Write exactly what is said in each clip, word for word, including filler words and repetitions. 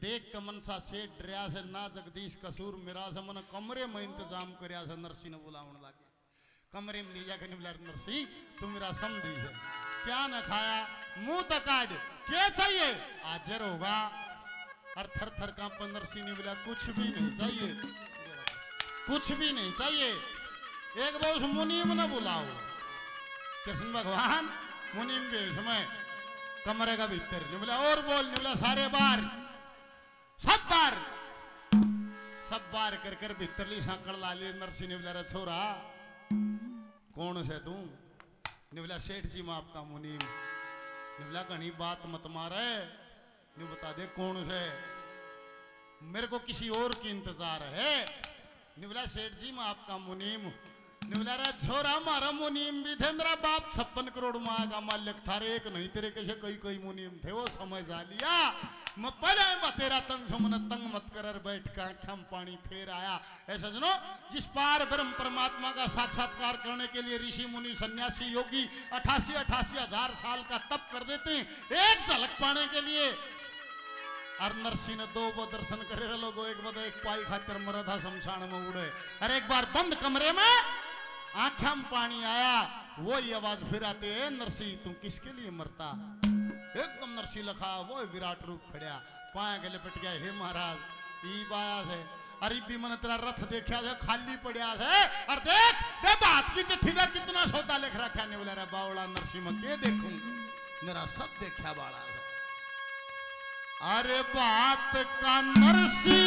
देख के मनसा से डरिया से ना जगदीश कसूर मेरा से मन कमरे में इंतजाम करया से नरसी ने बुलावन लगे। कमरे में ले जाकर बोला नरसी तू मेरा समझी है क्या न खाया मुंह तक काट क्या चाहिए हाजिर होगा। और थर थर का नरसी ने बोला कुछ भी नहीं चाहिए कुछ भी नहीं चाहिए। एक बार उस मुनीम ने बुलाओ कृष्ण भगवान मुनीम के समय कमरे का भीतर ने बोला और बोल ने बोला सारे बार सब बार सब बार कर कर भीतर ली सांकड़ ला ली। नरसी ने बोला छोरा कौन से तू ने बोला सेठ जी मैं आपका मुनीम। ने बोला घनी बात मत मारे ने बता दे कौन से मेरे को किसी और की इंतजार है। ने बोला सेठ जी मैं आपका मुनीम। ने बोला रे छोरा हमारा मुनीम भी थे मेरा बाप छप्पन करोड़ माँ का मालिक था रे एक नहीं तेरे कैसे कई कई मुनीम थे वो समझ आ लिया। मैं पहले मैं तेरा तंग समन तंग मत कर बैठ का आँखों पानी फेर आया। ऐसा सुनो जिस पार ब्रह्म परमात्मा का साक्षात्कार करने के लिए ऋषि मुनि सन्यासी योगी अठासी अठासी हजार साल का तप कर देते हैं एक झलक पाने के लिए। और नरसी ने दो वो दर्शन करे लोगो एक बद एक पाई खातिर मरा था शमशान में उड़े। अरे एक बार बंद कमरे में आंखों में पानी आया वो ही आवाज फिर आते है नरसी तू किसके लिए मरता। एकदम नरसी लखा वो विराट रूप खड़िया पाया के लिपट गया हे महाराज ई बाया है। अरे भी मन तेरा रथ देखा है खाली पड़िया है और देख दे बात की चिट्ठी का कितना सौदा लिख रखा ने बोला रे बावड़ा नरसी में के देखूं मेरा सब देखा बाड़ा है। अरे बात का नरसी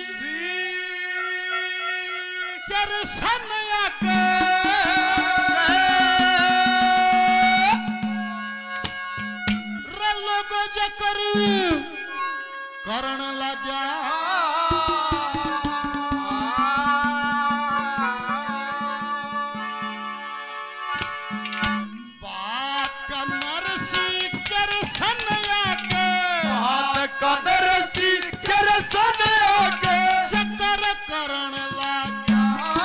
कृष्ण के रे लोगो जकर करण लग्या बात का नरसी कृष्ण के बात का नरसी कृष्ण के चक्कर करण लग्या।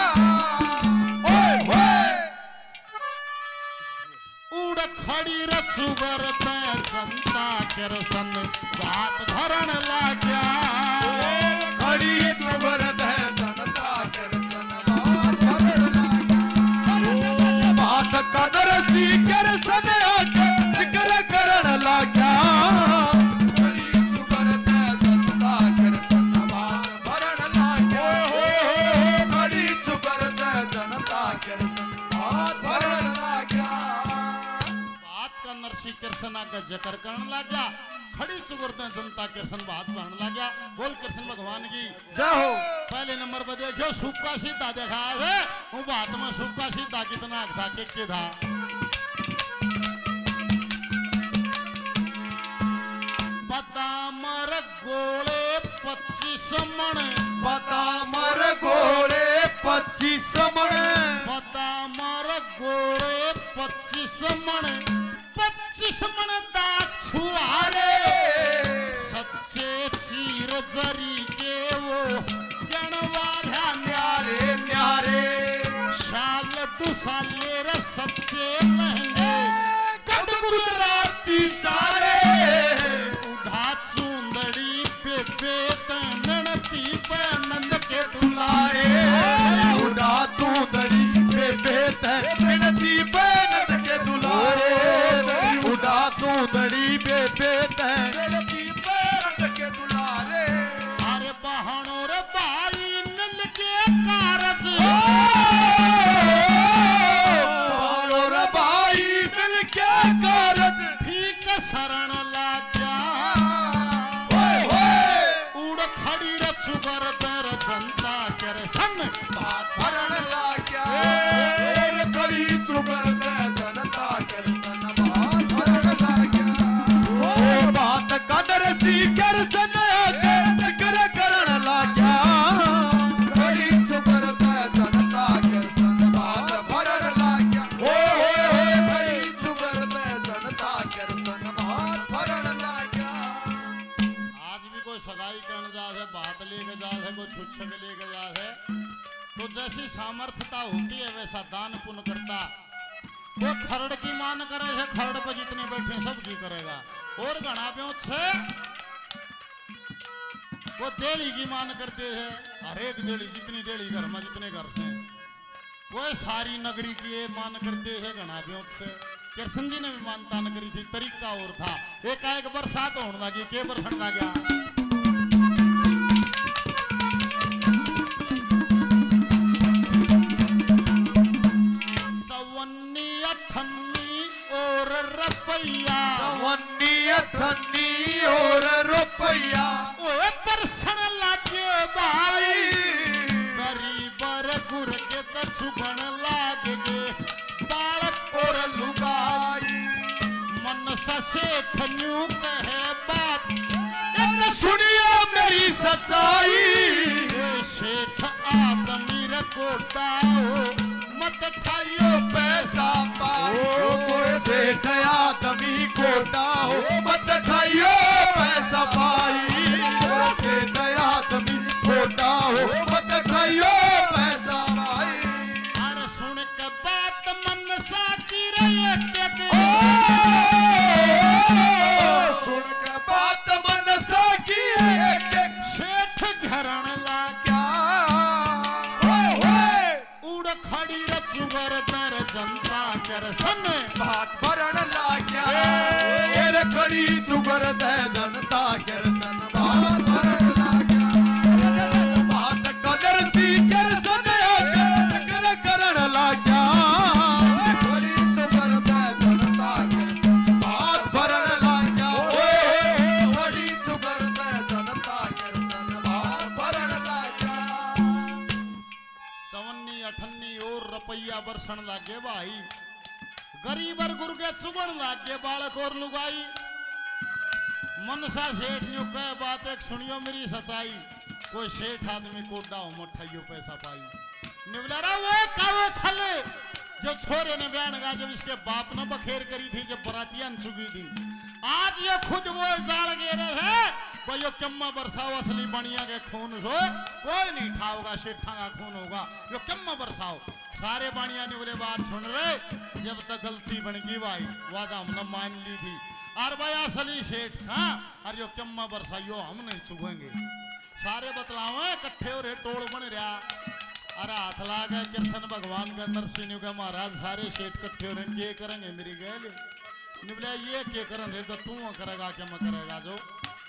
उड़ खड़ी रचुगर जनता कृष्ण बात भरण लग्या। खड़ी रचुगर जनता कृष्ण बात भरण लग्या। बात का नरसी कृष्ण आके जिक्र करण लग्या। खड़ी रचुगर जनता कृष्ण बात भरण लग्या। खड़ी रचुगर जनता कृष्ण बात भरण लग्या। नरसी कृष्ण का जिक्र करने लग गया खड़ी चुगरते जनता कृष्ण बात भरने लग गया। बोल कृष्ण भगवान की जय हो। पहले नंबर पर देखो सूखा सीधा देखा है वो बात में सूखा सीधा कितना था के के था। पता मर गोले पच्चीस मण पता मर गोले पच्चीस मण पता मर गोले पच्चीस मण पच्चीस मन दाग छुआरे सच्चे चीर जरी के वो गणवारा न्यारे न्यारे शाल दुसाले रे सच्चे महंगे कट गुजराती सारे उधा चुंदड़ी पे पे तनती पे नंद के दुलारे उधा चुंदड़ी पे पे तनती पे नंद के दुलारे उड़ा चूंदड़ी पे पेते नंद के दुलारे। अरे बहनों रे भाई मिल के कारज बहनों रे भाई मिल के कारज ठीक शरण लाग्या। उड़ खड़ी रचुगर दर जनता कृष्ण बात भरण लाग्या। खड़ी चुगर जनता कृष्ण बात भरण लाग्या। बात का नरसी कृष्ण आके जिक्र करण लाग्या। खड़ी चुगर जनता कृष्ण बात भरण लाग्या। खड़ी चुगर जनता कृष्ण बात भरण लाग्या। आज भी कोई सगाई करने जा है बात लेके जा है कोई छुच्छक लेके जा है तो जैसी सामर्थ्यता होती है वैसा दान पुण्य करता। वो खरड़ की मान करे है खरड़ पर जितने बैठे सब की करेगा और गणा पे छे वो देड़ी की मान करते हैं, हर एक देड़ी जितनी देड़ी घर में जितने घर से वो सारी नगरी की ये मान करते हैं घना ब्योत से। कृष्ण जी ने भी मानता न करी थी, तरीका और था। एक एक बरसात होने लगी, के बरसन लग गया सवन्नी अठन्नी और रुपया, सवन्नी अठन्नी और रुपया ओए बरसन लगे भाई, गरीबर गुर के तो छुपन लाग गे बालक और लुगाई। मनसा सेठ न्यू कहे बात, इतने सुनिए मेरी सच्चाई। ये सेठ आदमी रकोटाओ मत खाइयो पैसा पाओ, कोई सेठ आदमी कोटा हो मत खाइयो पैसा पाई। सेठ आदमी कोटा हो मत खाइयो पैसा पाई। अरे सुन के बात मनसा की रही के के सुन के बात मनसा की एक सेठ घरण ला क्या उड़ खड़ी रचुगर दर जनता कर सन बात भरण लाग्या। एर खड़ी चुगर दे जनता कर सन बात भरण लाग्या। बात कदर सी कर सन कर करण लाग्या। खड़ी चुगर दे जनता कर सन बात भरण लाग्या। खड़ी चुगर दे जनता कर सन बात भरण लाग्या। सवन्नी अठन्नी और रुपया बरसन लागे भाई, गरीबर गुर के चुगण लागे बालक और लुगाई। मनसा सेठ न्यू कह बात एक सुनियो मेरी सच्चाई, कोई सेठ आदमी को डाओ मठाइयो पैसा पाई। निवलारा वो कावे छले जब छोरे ने बयान गा, जब इसके बाप ने बखेर करी थी, जब बरातियां चुगी थी, आज ये खुद वो जान गे रहे है भाई यो कम्मा बरसाओ असली बनिया के खून सो कोई नहीं ठाओगा, सेठा का खून होगा यो कम्मा बरसाओ। सारे बाणिया ने बोले बात सुन रहे, जब तक गलती बन गई भाई वादा हमने मान ली थी, और भाई असली सेठ हाँ और यो कम्मा बरसाइयो हम नहीं चुगेंगे। सारे बतलाओ इकट्ठे हो रहे टोल बन रहा, अरे हाथ लागे कृष्ण भगवान के नरसिंह के महाराज सारे सेठ इकट्ठे हो रहे, ये करेंगे मेरी गैल निबले ये के करेंगे तो तू करेगा क्या मैं करेगा। जो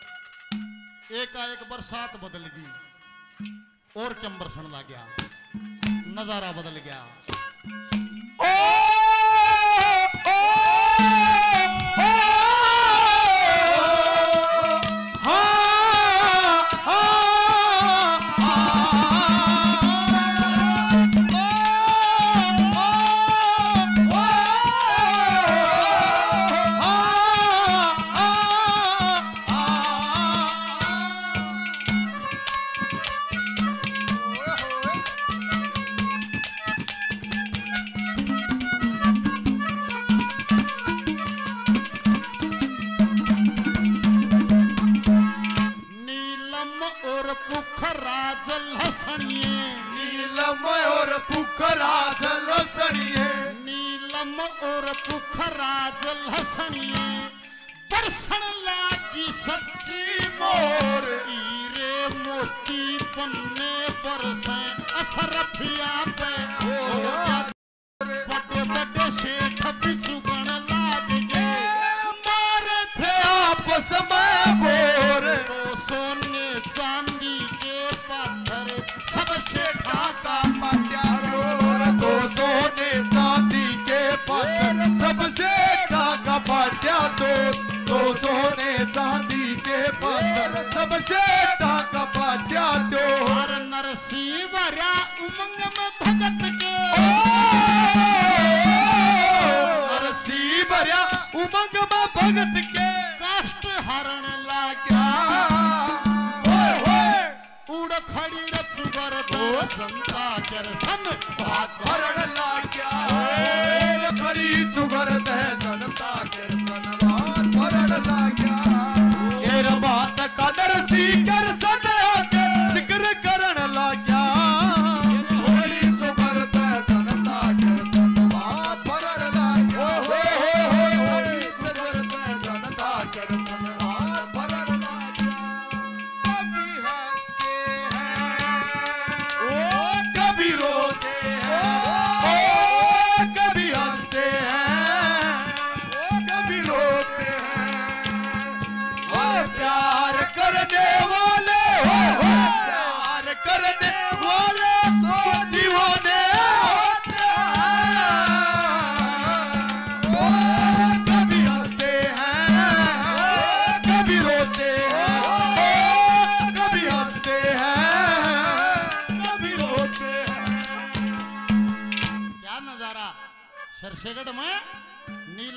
एकाएक बरसात बदल गई और क्या बरसन लग गया, नजारा बदल गया। ओ, ओ, ओ, हाँ, हाँ, नीलम और पुखरा जल सनिए, नीलम और पुखरा जल हसनिए, बरसन लागी सच्ची मोर, हीरे मोती पन्ने बरसे असरफिया पे, बड़े बड़े सेठ बिचुगण लाग गए, मारे थे आपस में बोर। तो सोने चांदी के पत्थर सब सेठा का पत्यारोर, दो सोने चांदी के पत्थर सबसे का पाट्या दो, दो सोने चांदी के पत्थर सबसे का पाट्या दो। और नरसिंह भरा उमंग में भगत के, नरसिंह भरा उमंग में भगत के, कष्ट हरण लाग्या उड़ खड़ी रचुगर दर जनता कर सन बात भरण लाग्या। खड़ी चुगर दे जनता कर सन बात भरण लाग्या। केर बात कदर सी कर सन जिक्र करन लाग्या। खड़ी चुगर दे जनता कर सन बात भरण लाग्या। खड़ी चुगर दे जनता कर सन बात भरण लाग्या। कभी है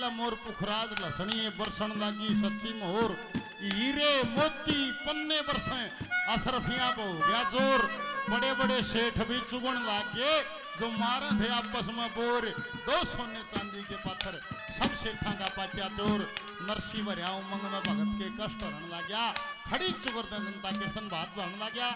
मोर पुखराज लसणी बरसन लागी सच्ची मोर हीरे मोती पन्ने बरसे असरफियां हो गया जोर बड़े बड़े सेठ भी चुगण लागे जो मारे थे आपस में बोर दो सोने चांदी के पत्थर सब सेठा का पाटिया तोर नरसी भरिया उमंग में भगत के कष्ट रहने लग्या खड़ी चुगर जनता के संवाद बढ़ने लग्या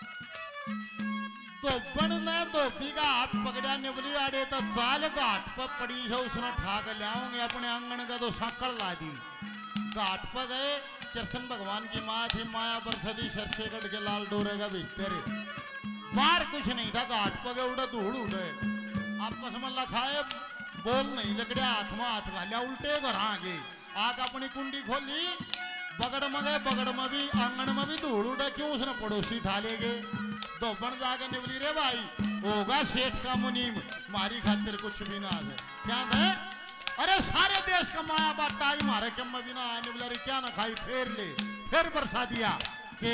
तो बनने धोपी का हाथ पकड़ा निबली आड़े तो चाल घाट पर पड़ी है उसने ठाक लियाओगे अपने आंगन का तो सांकड़ ला दी घाट पर गए कृष्ण भगवान की माँ थी माया बरसदी शर्षेगढ़ के लाल डोरे का भीतर बाहर कुछ नहीं था घाट पर गए उड़ा धूल उड़े आपस में लखाए बोल नहीं लकड़े हाथ में हाथ घालिया उल्टे घर आगे आग अपनी कुंडी खोली बगड़ में गए बगड़ में भी आंगन में भी धूल उड़े क्यों उसने पड़ोसी ठा ले गए तो बन जाके निवली रे भाई होगा सेठ का मुनीम मारी खातिर कुछ भी ना है क्या है अरे सारे देश का माया बाटा आई मारे कम भी ना निवला रे क्या ना खाई फेर ले फिर बरसा दिया के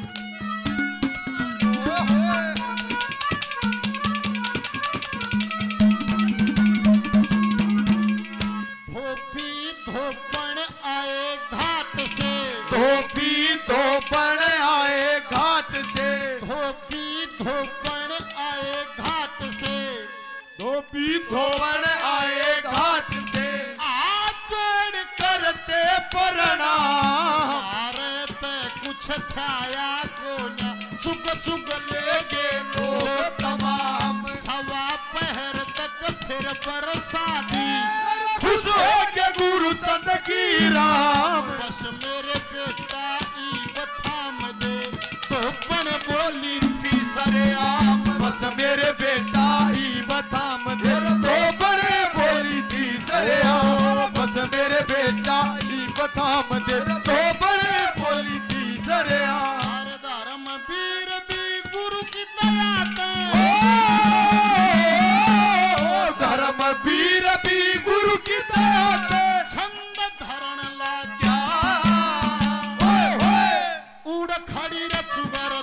धोपी धोपण आए घाट से धोपी धोपण आए घाट से धोपी धोपण आए घाट से धोपी धोपण आए घाट से आचरण करते प्रणाम भारत कुछ थाया को न चुग चुग ले गे लोग तमाम सवा पहर तक फिर बरसा दी खुश हो के गुरु चंद की राम बस मेरे बेटा ई थाम दे धोपण बोली थी सरेआम बस मेरे बेटा ई बथाम दे धोपण बोली थी सरेआम बस मेरे बेटा ई बथाम दे धोपण बोली थी सरेआम हर धर्म वीर भी गुरु की दया ते धर्म वीर भी गुरु की दया से छंद धरण ला क्या होए होए उड़ खड़ी रचुगर